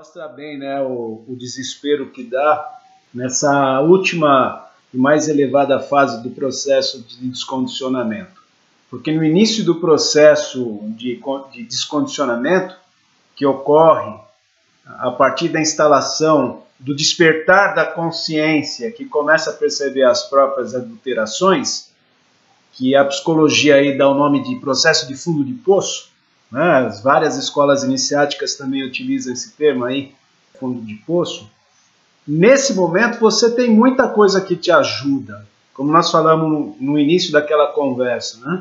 mostra bem, né, o desespero que dá nessa última e mais elevada fase do processo de descondicionamento. Porque no início do processo de descondicionamento, que ocorre a partir da instalação do despertar da consciência, que começa a perceber as próprias adulterações, que a psicologia aí dá o nome de processo de fundo de poço, né? As várias escolas iniciáticas também utilizam esse termo aí, fundo de poço. Nesse momento você tem muita coisa que te ajuda, como nós falamos no início daquela conversa, né?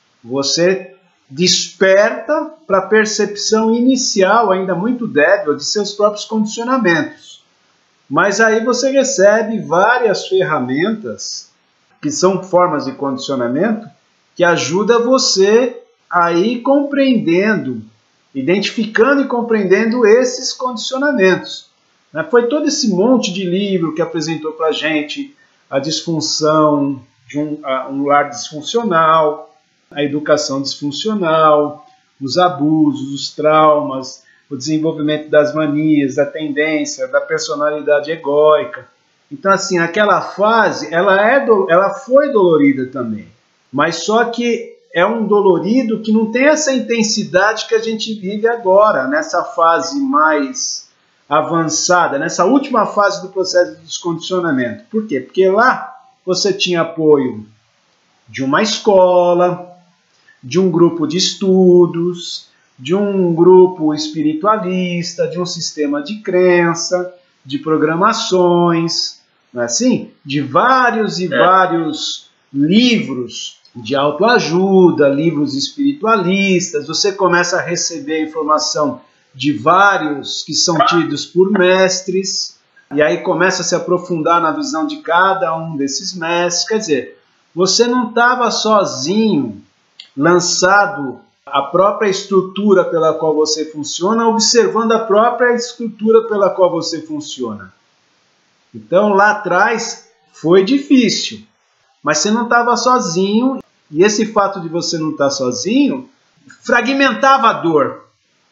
Você desperta para a percepção inicial, ainda muito débil, de seus próprios condicionamentos. Mas aí você recebe várias ferramentas, que são formas de condicionamento, que ajudam você a ir compreendendo, identificando e compreendendo esses condicionamentos. Foi todo esse monte de livro que apresentou para a gente a disfunção de um lar disfuncional, a educação disfuncional, os abusos, os traumas, o desenvolvimento das manias, da tendência, da personalidade egóica. Então, assim, aquela fase, ela foi dolorida também, mas só que é um dolorido que não tem essa intensidade que a gente vive agora, nessa fase mais avançada, nessa última fase do processo de descondicionamento. Por quê? Porque lá você tinha apoio de uma escola, de um grupo de estudos, de um grupo espiritualista, de um sistema de crença, de programações, não é assim? De vários e vários livros de autoajuda, livros espiritualistas. Você começa a receber informação de vários que são tidos por mestres, e aí começa a se aprofundar na visão de cada um desses mestres. Quer dizer, você não estava sozinho, lançado a própria estrutura pela qual você funciona, observando a própria estrutura pela qual você funciona. Então, lá atrás, foi difícil, mas você não estava sozinho, e esse fato de você não estar sozinho fragmentava a dor,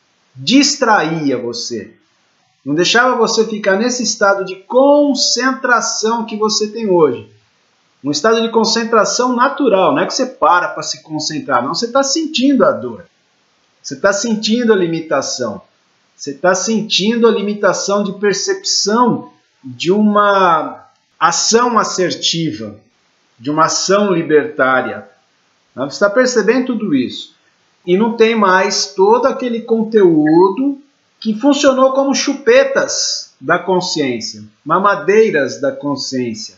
distraía você, não deixava você ficar nesse estado de concentração que você tem hoje. Um estado de concentração natural, não é que você para se concentrar, não, você está sentindo a dor, você está sentindo a limitação, você está sentindo a limitação de percepção de uma ação assertiva, de uma ação libertária. Você está percebendo tudo isso. E não tem mais todo aquele conteúdo que funcionou como chupetas da consciência, mamadeiras da consciência,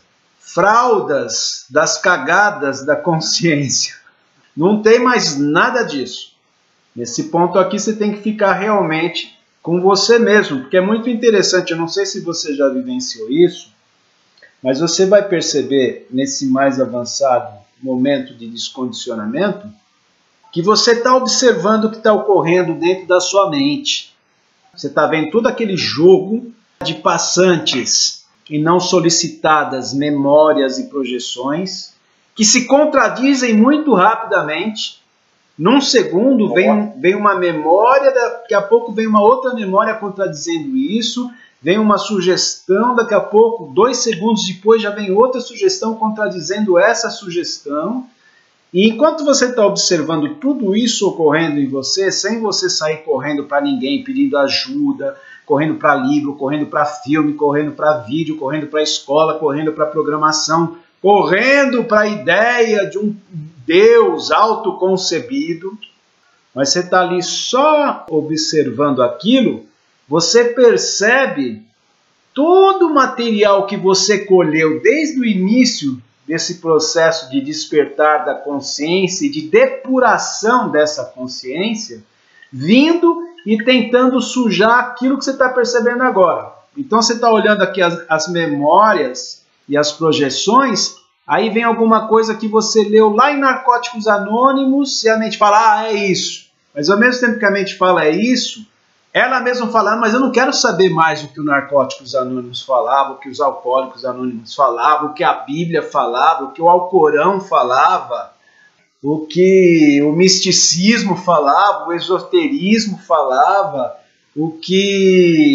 fraldas das cagadas da consciência. Não tem mais nada disso. Nesse ponto aqui você tem que ficar realmente com você mesmo, porque é muito interessante, eu não sei se você já vivenciou isso, mas você vai perceber nesse mais avançado momento de descondicionamento que você está observando o que está ocorrendo dentro da sua mente. Você está vendo todo aquele jogo de passantes e não solicitadas memórias e projeções que se contradizem muito rapidamente. Num segundo vem uma memória, daqui a pouco vem uma outra memória contradizendo isso, vem uma sugestão, daqui a pouco, 2 segundos depois, já vem outra sugestão contradizendo essa sugestão. E enquanto você está observando tudo isso ocorrendo em você, sem você sair correndo para ninguém, pedindo ajuda, correndo para livro, correndo para filme, correndo para vídeo, correndo para escola, correndo para programação, correndo para a ideia de um Deus autoconcebido, mas você está ali só observando aquilo, você percebe todo o material que você colheu desde o início desse processo de despertar da consciência e de depuração dessa consciência, vindo e tentando sujar aquilo que você está percebendo agora. Então você está olhando aqui as memórias e as projeções, aí vem alguma coisa que você leu lá em Narcóticos Anônimos e a mente fala, é isso. Mas ao mesmo tempo que a mente fala, é isso, ela mesma fala, mas eu não quero saber mais o que o Narcóticos Anônimos falava, o que os Alcoólicos Anônimos falavam, o que a Bíblia falava, o que o Alcorão falava, o que o misticismo falava, o esoterismo falava, o que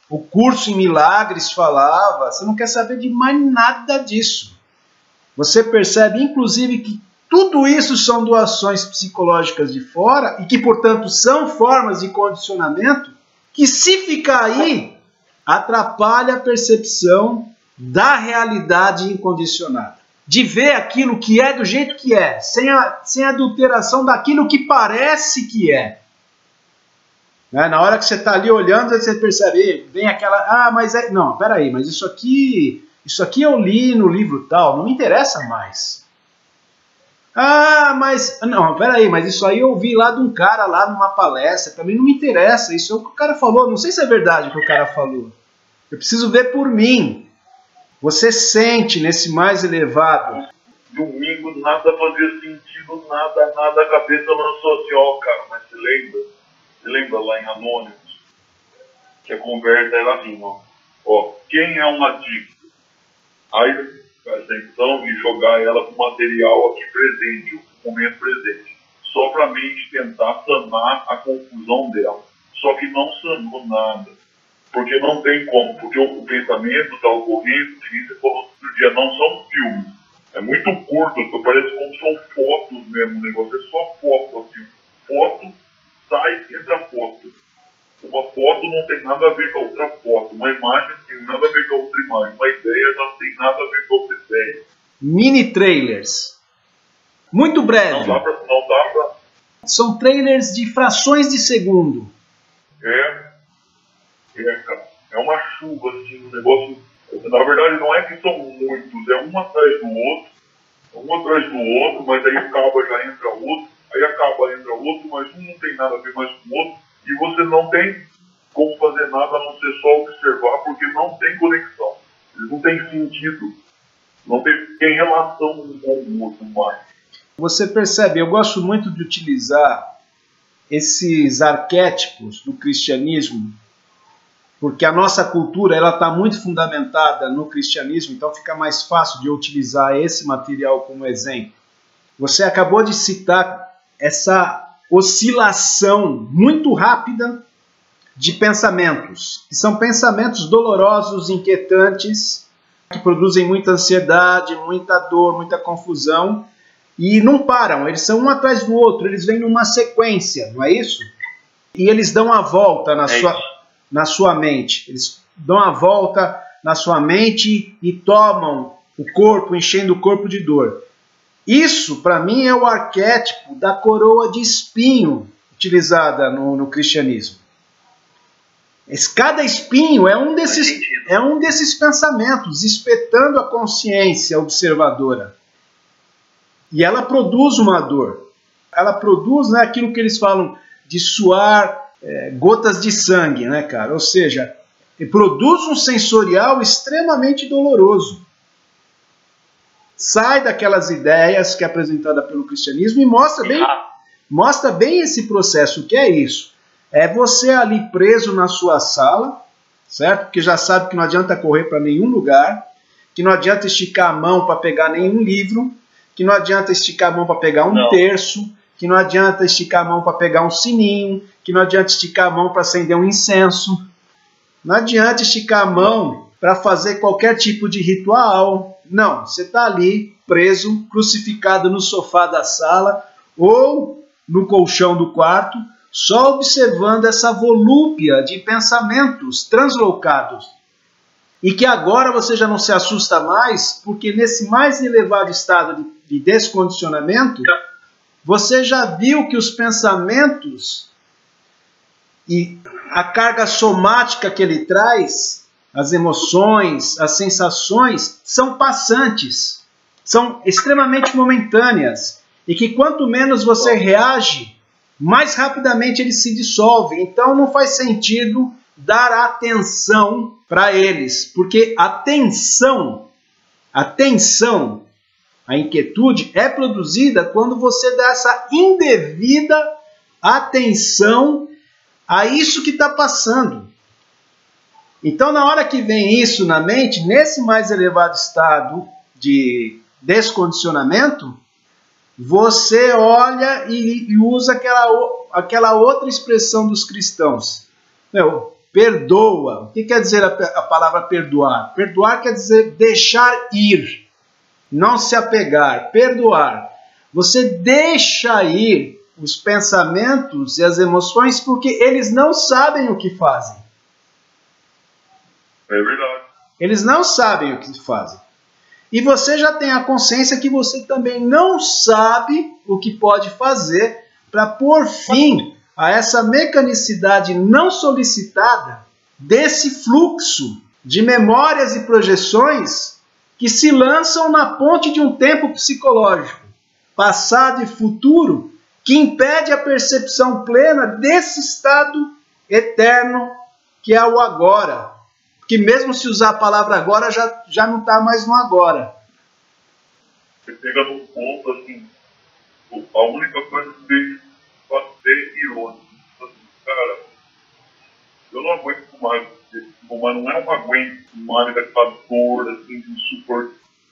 o curso em milagres falava, você não quer saber de mais nada disso. Você percebe, inclusive, que tudo isso são doações psicológicas de fora e que, portanto, são formas de condicionamento que, se ficar aí, atrapalha a percepção da realidade incondicionada. De ver aquilo que é do jeito que é, sem adulteração daquilo que parece que é. Né? Na hora que você está ali olhando, você percebe, vem aquela, não, peraí, mas isso aqui eu li no livro tal, não me interessa mais. Mas isso aí eu ouvi lá de um cara lá numa palestra, também não me interessa, isso é o que o cara falou, não sei se é verdade o que o cara falou. Eu preciso ver por mim. Você sente nesse mais elevado. Domingo nada fazia sentido, nada, a cabeça lançou assim, ó, cara, mas você lembra? Você lembra lá em Anônimos? Que a conversa era assim, ó, quem é um adicto? Aí, presta atenção e jogar ela com o material aqui presente, o momento presente. Só pra mente tentar sanar a confusão dela. Só que não sanou nada. Porque não tem como, porque o pensamento está ocorrendo, que você falou outro dia, não são filmes. É muito curto, parece como são fotos mesmo, o negócio é só foto, assim. Foto, sai, entra foto. Uma foto não tem nada a ver com a outra foto, uma imagem não tem nada a ver com a outra imagem, uma ideia não tem nada a ver com a outra ideia. Mini trailers. Muito breve. Não dá pra... São trailers de frações de segundo. Cara. É uma chuva, assim, um negócio... Na verdade, não é que são muitos, é um atrás do outro, mas aí acaba, já entra outro, aí acaba, entra outro, mas um não tem nada a ver mais com o outro, e você não tem como fazer nada a não ser só observar, porque não tem conexão. Eles não têm sentido, não tem relação um com o outro mais. Você percebe, eu gosto muito de utilizar esses arquétipos do cristianismo, porque a nossa cultura ela está muito fundamentada no cristianismo, então fica mais fácil de eu utilizar esse material como exemplo. Você acabou de citar essa oscilação muito rápida de pensamentos, que são pensamentos dolorosos, inquietantes, que produzem muita ansiedade, muita dor, muita confusão, e não param, eles são um atrás do outro, eles vêm numa sequência, não é isso? E eles dão a volta na sua mente. Eles dão a volta na sua mente e tomam o corpo, enchendo o corpo de dor. Isso, para mim, é o arquétipo da coroa de espinho utilizada no cristianismo. Cada espinho é um desses pensamentos, espetando a consciência observadora. E ela produz uma dor. Ela produz, né, aquilo que eles falam de suar gotas de sangue, né, cara? Ou seja, produz um sensorial extremamente doloroso. Sai daquelas ideias que é apresentada pelo cristianismo e mostra bem esse processo. O que é isso? É você ali preso na sua sala, certo? Porque já sabe que não adianta correr para nenhum lugar, que não adianta esticar a mão para pegar nenhum livro, que não adianta esticar a mão para pegar um terço, que não adianta esticar a mão para pegar um sininho, que não adianta esticar a mão para acender um incenso, não adianta esticar a mão para fazer qualquer tipo de ritual. Não, você está ali preso, crucificado no sofá da sala ou no colchão do quarto, só observando essa volúpia de pensamentos translocados. E que agora você já não se assusta mais, porque nesse mais elevado estado de descondicionamento, você já viu que os pensamentos e a carga somática que ele traz, as emoções, as sensações, são passantes, são extremamente momentâneas, e que quanto menos você reage, mais rapidamente ele se dissolve. Então não faz sentido dar atenção para eles, porque a tensão, a inquietude é produzida quando você dá essa indevida atenção a isso que está passando. Então, na hora que vem isso na mente, nesse mais elevado estado de descondicionamento, você olha e usa aquela outra expressão dos cristãos. perdoa. O que quer dizer a palavra perdoar? Perdoar quer dizer deixar ir, não se apegar, perdoar. Você deixa ir os pensamentos e as emoções porque eles não sabem o que fazem. É verdade. Eles não sabem o que fazem. E você já tem a consciência que você também não sabe o que pode fazer para pôr fim a essa mecanicidade não solicitada desse fluxo de memórias e projeções que se lançam na ponte de um tempo psicológico, passado e futuro, que impede a percepção plena desse estado eterno que é o agora. Que mesmo se usar a palavra agora, já não está mais no agora. Você pega num ponto assim, a única coisa que deixa ser irônico. Assim, cara, eu não aguento mais, mas não é uma aguento mais daquela dor assim, de suporte.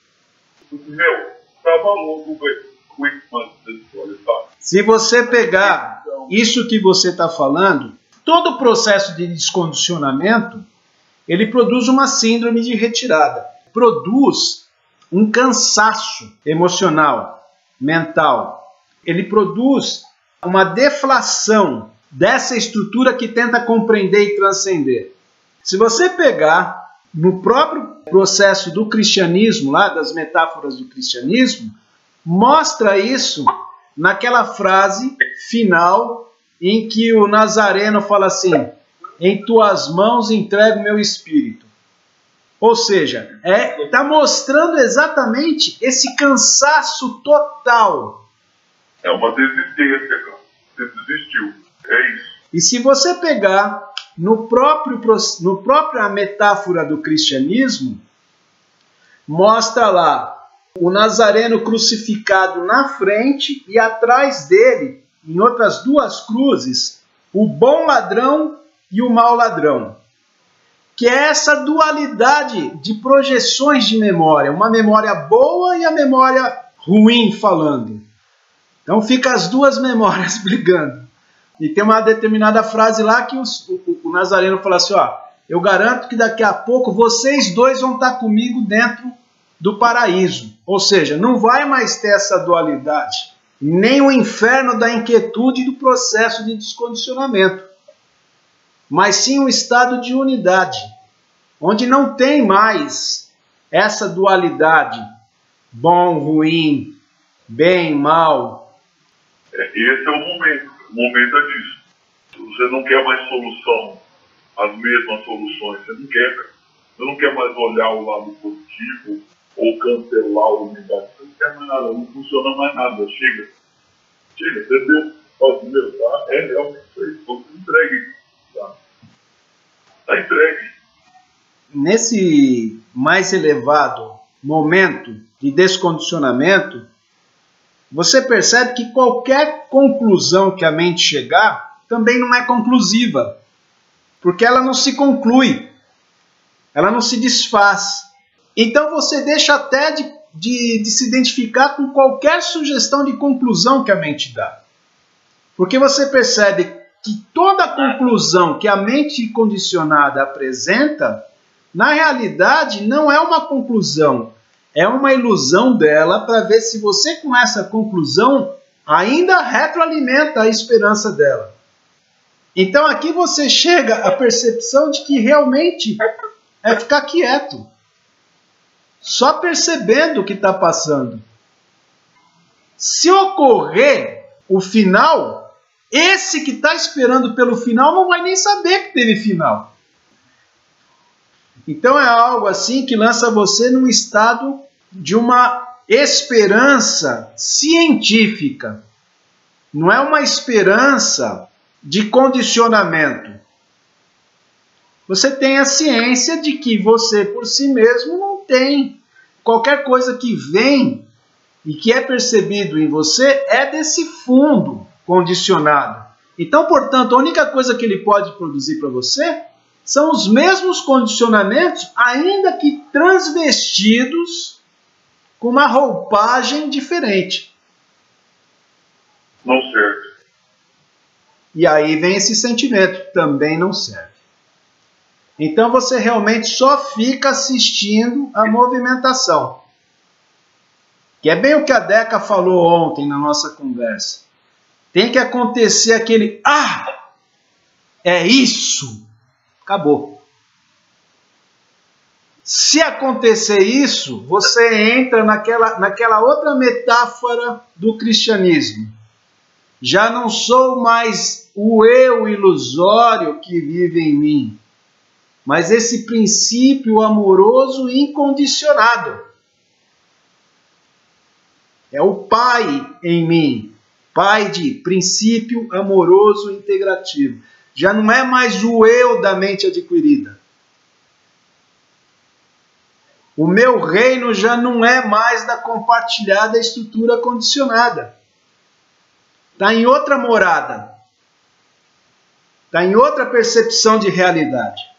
Meu, tava louco com isso dessa história, tá? Se você pegar isso que você está falando, todo o processo de descondicionamento, ele produz uma síndrome de retirada. Produz um cansaço emocional, mental. Ele produz uma deflação dessa estrutura que tenta compreender e transcender. Se você pegar no próprio processo do cristianismo, lá das metáforas do cristianismo, mostra isso naquela frase final em que o Nazareno fala assim: em tuas mãos entrego o meu espírito. Ou seja, está mostrando exatamente esse cansaço total. É uma desistência, cara. Você desistiu. É isso. E se você pegar no própria metáfora do cristianismo, mostra lá o Nazareno crucificado na frente e atrás dele, em outras duas cruzes, o bom ladrão e o mau ladrão, que é essa dualidade de projeções de memória, uma memória boa e a memória ruim falando. Então fica as duas memórias brigando. E tem uma determinada frase lá que o Nazareno fala assim, ó, eu garanto que daqui a pouco vocês dois vão estar comigo dentro do paraíso. Ou seja, não vai mais ter essa dualidade, nem o inferno da inquietude do processo de descondicionamento, mas sim um estado de unidade, onde não tem mais essa dualidade, bom, ruim, bem, mal. Esse é o momento é disso. Você não quer mais solução, as mesmas soluções, você não quer mais olhar o lado positivo ou cancelar o negativo, você não quer mais nada, não funciona mais nada, chega, você deu, tá? É realmente isso aí, você entregue. Está entregue. Nesse mais elevado momento de descondicionamento, você percebe que qualquer conclusão que a mente chegar também não é conclusiva, porque ela não se conclui, ela não se desfaz. Então você deixa até de se identificar com qualquer sugestão de conclusão que a mente dá, porque você percebe que toda conclusão que a mente condicionada apresenta, na realidade não é uma conclusão, é uma ilusão dela para ver se você com essa conclusão ainda retroalimenta a esperança dela. Então aqui você chega à percepção de que realmente é ficar quieto, só percebendo o que está passando. Se ocorrer o final, esse que está esperando pelo final não vai nem saber que teve final. Então é algo assim que lança você num estado de uma esperança científica. Não é uma esperança de condicionamento. Você tem a ciência de que você por si mesmo não tem. Qualquer coisa que vem e que é percebido em você é desse fundo condicionado. Então, portanto, a única coisa que ele pode produzir para você são os mesmos condicionamentos, ainda que transvestidos com uma roupagem diferente. Não serve. E aí vem esse sentimento, também não serve. Então você realmente só fica assistindo a movimentação. Que é bem o que a Deca falou ontem na nossa conversa. Tem que acontecer aquele, é isso. Acabou. Se acontecer isso, você entra naquela outra metáfora do cristianismo. Já não sou mais o eu ilusório que vive em mim, mas esse princípio amoroso incondicionado. É o Pai em mim, Pai de princípio amoroso integrativo. Já não é mais o eu da mente adquirida. O meu reino já não é mais da compartilhada estrutura condicionada. Está em outra morada. Está em outra percepção de realidade.